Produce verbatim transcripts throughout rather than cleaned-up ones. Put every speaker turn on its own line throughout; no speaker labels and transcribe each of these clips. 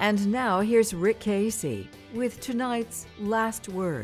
And now here's Rick Casey with tonight's Last Word.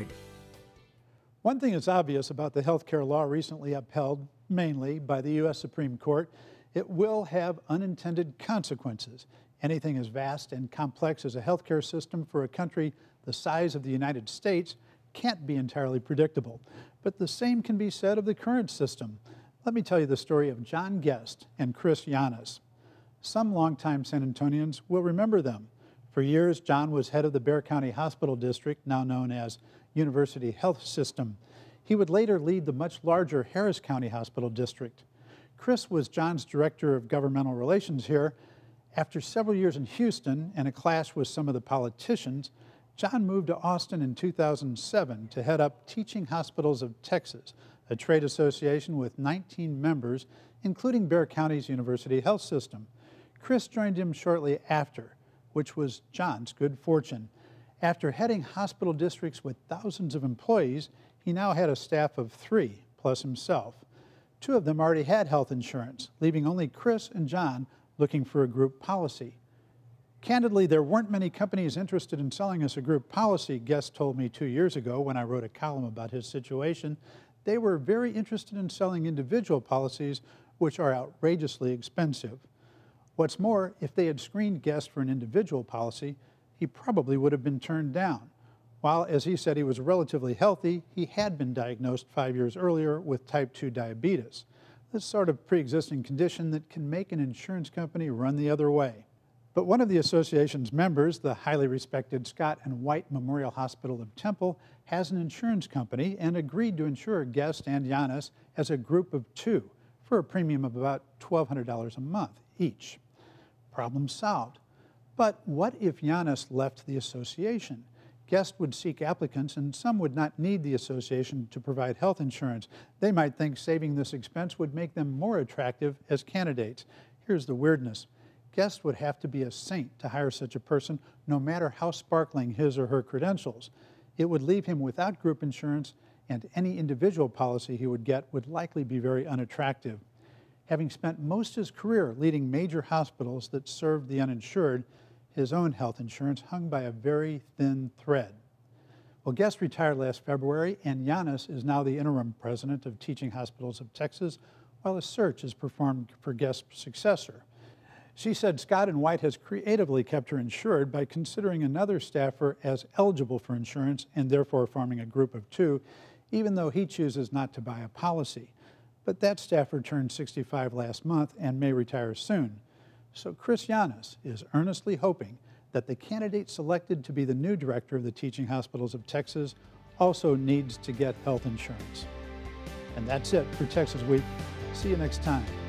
One thing is obvious about the health care law recently upheld, mainly by the U S Supreme Court: it will have unintended consequences. Anything as vast and complex as a health care system for a country the size of the United States can't be entirely predictable. But the same can be said of the current system. Let me tell you the story of John Guest and Chris Yanis. Some longtime San Antonians will remember them. For years, John was head of the Bexar County Hospital District, now known as University Health System. He would later lead the much larger Harris County Hospital District. Chris was John's director of governmental relations here. After several years in Houston and a clash with some of the politicians, John moved to Austin in two thousand seven to head up Teaching Hospitals of Texas, a trade association with nineteen members, including Bexar County's University Health System. Chris joined him shortly after, which was John's good fortune. After heading hospital districts with thousands of employees, he now had a staff of three, plus himself. Two of them already had health insurance, leaving only Chris and John looking for a group policy. Candidly, there weren't many companies interested in selling us a group policy, Guest told me two years ago when I wrote a column about his situation. They were very interested in selling individual policies, which are outrageously expensive. What's more, if they had screened Guest for an individual policy, he probably would have been turned down. While, as he said, he was relatively healthy, he had been diagnosed five years earlier with type two diabetes, this sort of pre-existing condition that can make an insurance company run the other way. But one of the association's members, the highly respected Scott and White Memorial Hospital of Temple, has an insurance company and agreed to insure Guest and Yanis as a group of two for a premium of about twelve hundred dollars a month each. Problem solved. But what if Yanis left the association? Guest would seek applicants, and some would not need the association to provide health insurance. They might think saving this expense would make them more attractive as candidates. Here's the weirdness. Guest would have to be a saint to hire such a person, no matter how sparkling his or her credentials. It would leave him without group insurance, and any individual policy he would get would likely be very unattractive. Having spent most of his career leading major hospitals that served the uninsured, his own health insurance hung by a very thin thread. Well, Guest retired last February, and Yanis is now the interim president of Teaching Hospitals of Texas, while a search is performed for Guest's successor. She said Scott and White has creatively kept her insured by considering another staffer as eligible for insurance and therefore forming a group of two, even though he chooses not to buy a policy. But that staffer turned sixty-five last month and may retire soon. So Chris Yanis is earnestly hoping that the candidate selected to be the new director of the Teaching Hospitals of Texas also needs to get health insurance. And that's it for Texas Week. See you next time.